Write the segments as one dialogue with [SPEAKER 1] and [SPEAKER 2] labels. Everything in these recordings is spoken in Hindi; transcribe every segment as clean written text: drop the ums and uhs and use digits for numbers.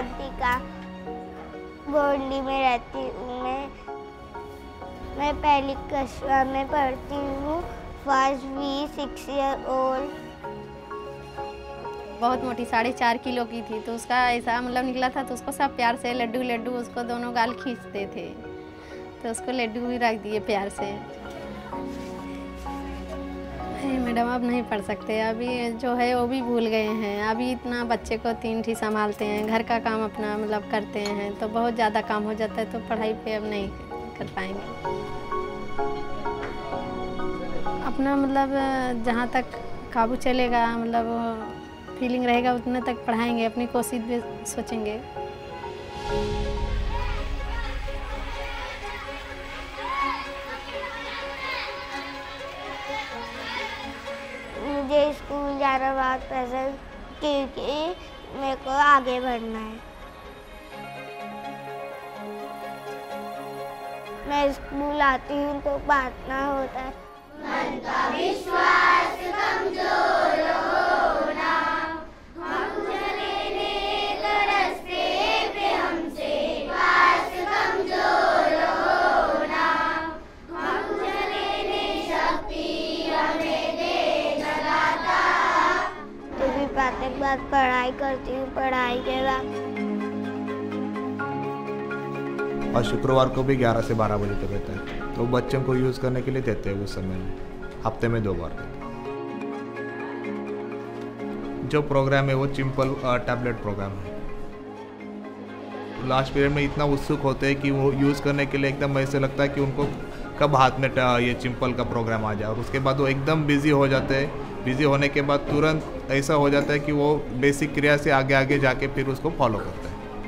[SPEAKER 1] अवंतिका गोंडी में रहती हूँ। मैं पहली कस्बा में पढ़ती हूँ। फर्स्ट बी 6 ईयर ओल्ड।
[SPEAKER 2] बहुत मोटी 4.5 किलो की थी, तो उसका ऐसा मतलब निकला था, तो उसको सब प्यार से लड्डू लड्डू उसको दोनों गाल खींचते थे, तो उसको लड्डू भी रख दिए प्यार से। नहीं मैडम अब नहीं पढ़ सकते, अभी जो है वो भी भूल गए हैं। अभी इतना बच्चे को 3 ठी संभालते हैं, घर का काम अपना मतलब करते हैं, तो बहुत ज़्यादा काम हो जाता है, तो पढ़ाई पे अब नहीं कर पाएंगे। अपना मतलब जहाँ तक काबू चलेगा, मतलब फीलिंग रहेगा उतना तक पढ़ाएंगे, अपनी कोशिश भी सोचेंगे।
[SPEAKER 1] मुझे स्कूल जाना बहुत पसंद, क्योंकि मेरे को आगे बढ़ना है। मैं स्कूल आती हूँ तो प्रार्थना होता है, मन का विश्वास कमजोर होना, हम चले नेक रास्ते पे हमसे पास कमजोर होना, हम चले ने शक्ति हमें दे दाता। तो भी प्रातः बाद पढ़ाई करती हूँ, पढ़ाई के बाद
[SPEAKER 3] और शुक्रवार को भी 11 से 12 बजे तक रहता है, तो बच्चों को यूज़ करने के लिए देते हैं उस समय में, हफ्ते में 2 बार। जो प्रोग्राम है वो सिंपल टैबलेट प्रोग्राम है। लास्ट पीरियड में इतना उत्सुक होते हैं कि वो यूज़ करने के लिए एकदम ऐसे लगता है कि उनको कब हाथ में ये सिंपल का प्रोग्राम आ जाए, और उसके बाद वो एकदम बिजी हो जाते हैं। बिजी होने के बाद तुरंत ऐसा हो जाता है कि वो बेसिक क्रिया से आगे आगे जाके फिर उसको फॉलो करते हैं।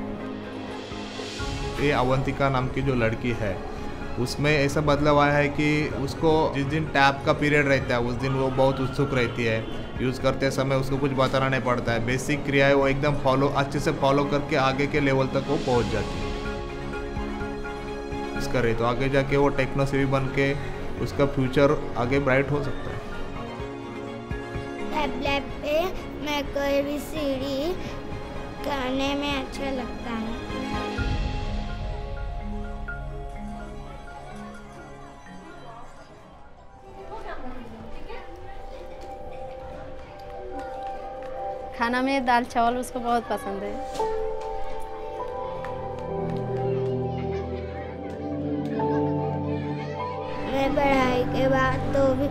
[SPEAKER 3] ये अवंतिका नाम की जो लड़की है, उसमें ऐसा बदलाव आया है कि उसको जिस दिन टैब का पीरियड रहता है उस दिन वो बहुत उत्सुक रहती है। यूज़ करते समय उसको कुछ बताना नहीं पड़ता है, बेसिक क्रियाएं वो एकदम अच्छे से फॉलो करके आगे के लेवल तक वो पहुंच जाती है। इसका रहे तो आगे जाके वो टेक्नो सेवी बन के उसका फ्यूचर आगे ब्राइट हो सकता है।
[SPEAKER 1] टैबलेट पे मैं कोई भी सीढ़ी करने में अच्छा लगता है।
[SPEAKER 2] खाना में दाल चावल उसको बहुत पसंद है।
[SPEAKER 1] मैं पढ़ाई के बाद तो भी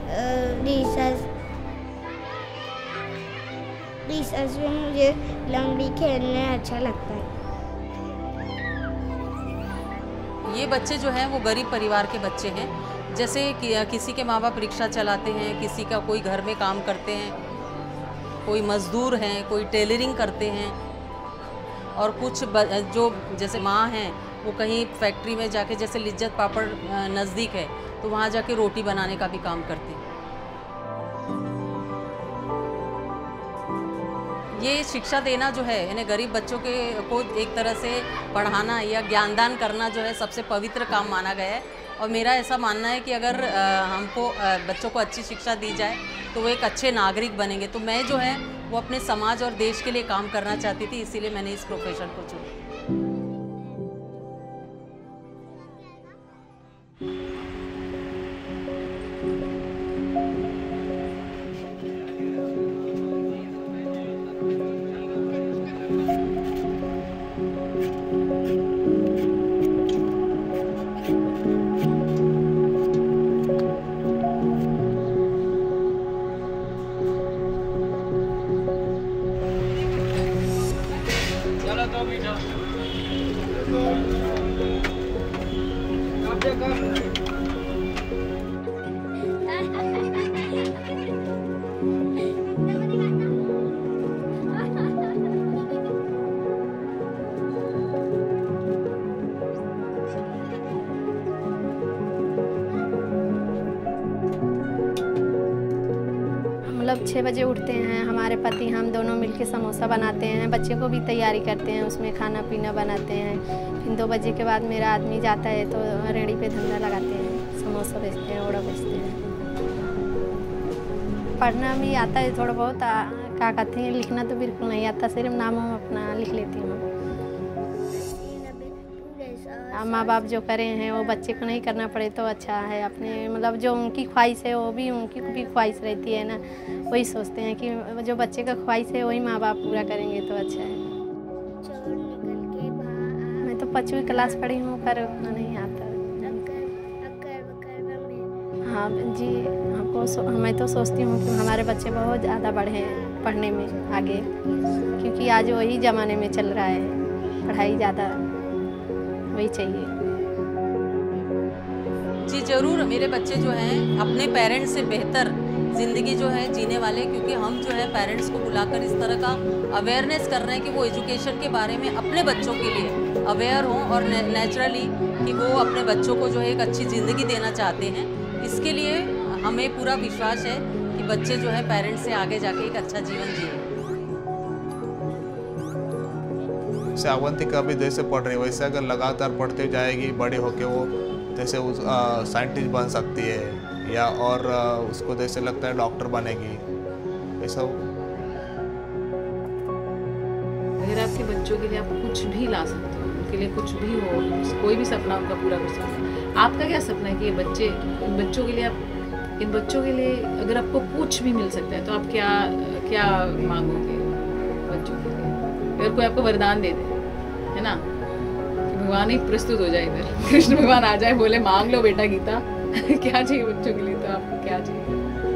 [SPEAKER 1] रिसर्च में मुझे लंगड़ी खेलने अच्छा लगता है।
[SPEAKER 4] ये बच्चे जो हैं वो गरीब परिवार के बच्चे हैं। जैसे किसी के माँ बाप रिक्शा चलाते हैं, किसी का कोई घर में काम करते हैं, कोई मज़दूर हैं, कोई टेलरिंग करते हैं, और कुछ जो जैसे माँ हैं वो कहीं फैक्ट्री में जाके, जैसे लिज्जत पापड़ नज़दीक है तो वहाँ जाके रोटी बनाने का भी काम करते हैं। ये शिक्षा देना जो है, यानी गरीब बच्चों को एक तरह से पढ़ाना या ज्ञानदान करना जो है सबसे पवित्र काम माना गया है। और मेरा ऐसा मानना है कि अगर हमको बच्चों को अच्छी शिक्षा दी जाए तो वो एक अच्छे नागरिक बनेंगे। तो मैं जो है वो अपने समाज और देश के लिए काम करना चाहती थी, इसीलिए मैंने इस प्रोफेशन को चुना।
[SPEAKER 2] मतलब 6 बजे उठते हैं, हमारे पति हम दोनों मिलके समोसा बनाते हैं, बच्चे को भी तैयारी करते हैं, उसमें खाना पीना बनाते हैं। फिर 2 बजे के बाद मेरा आदमी जाता है तो रेहड़ी पे धंधा लगाते हैं, समोसा बेचते हैं, ओड़ा बेचते हैं। पढ़ना भी आता है थोड़ा बहुत, क्या कहते हैं, लिखना तो बिल्कुल नहीं आता, सिर्फ नाम हम अपना लिख लेती हूँ। माँ बाप जो करे हैं वो बच्चे को नहीं करना पड़े तो अच्छा है। अपने मतलब जो उनकी ख्वाहिश है वो भी उनकी भी ख्वाहिश रहती है ना, वही सोचते हैं कि जो बच्चे का ख्वाहिश है वही माँ बाप पूरा करेंगे तो अच्छा है। मैं तो 5वीं क्लास पढ़ी हूँ पर उतना नहीं आता। हाँ जी, मैं तो सोचती हूँ कि हमारे बच्चे बहुत ज़्यादा बढ़े पढ़ने में आगे, क्योंकि आज वही ज़माने में चल रहा है, पढ़ाई ज़्यादा वही चाहिए।
[SPEAKER 4] जी ज़रूर, मेरे बच्चे जो हैं अपने पेरेंट्स से बेहतर ज़िंदगी जो है जीने वाले, क्योंकि हम जो है पेरेंट्स को बुलाकर इस तरह का अवेयरनेस कर रहे हैं कि वो एजुकेशन के बारे में अपने बच्चों के लिए अवेयर हों और नेचुरली कि वो अपने बच्चों को जो है एक अच्छी ज़िंदगी देना चाहते हैं। इसके लिए हमें पूरा विश्वास है कि बच्चे जो है पेरेंट्स से आगे जाके एक अच्छा जीवन जिए।
[SPEAKER 3] जैसे अवंतिका भी जैसे पढ़ रही है वैसे अगर लगातार पढ़ते जाएगी, बड़े होके वो जैसे उस साइंटिस्ट बन सकती है या और उसको जैसे लगता है डॉक्टर बनेगी, ऐसा।
[SPEAKER 5] अगर आपके बच्चों के लिए आप कुछ भी ला सकते हो, उनके लिए कुछ भी हो, कोई भी सपना उनका पूरा कर सकते हैं। आपका क्या सपना है कि ये बच्चे, इन बच्चों के लिए आप, इन बच्चों के लिए अगर आपको कुछ भी मिल सकता है तो आप क्या क्या मांगोगे बच्चों के लिए? अगर कोई आपको वरदान दे दे, है ना, कि भगवान ही प्रस्तुत हो जाए, इधर कृष्ण भगवान आ जाए, बोले मांग लो बेटा गीता, क्या चाहिए बच्चों के लिए, तो आपको क्या चाहिए?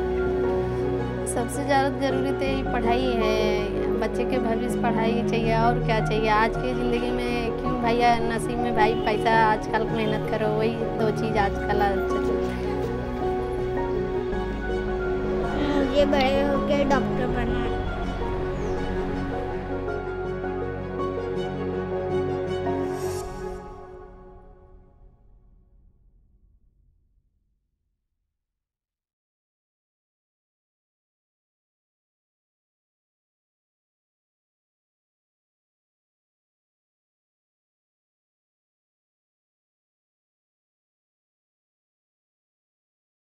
[SPEAKER 2] सबसे ज़्यादा ज़रूरी तो यही पढ़ाई है, बच्चे के भविष्य पढ़ाई चाहिए, और क्या चाहिए। आज की ज़िंदगी में क्यों भैया नसीब में भाई पैसा, आजकल मेहनत करो, वही 2 चीज़ आजकल अच्छा चलता है।
[SPEAKER 1] मुझे बड़े होकर डॉक्टर बनना है।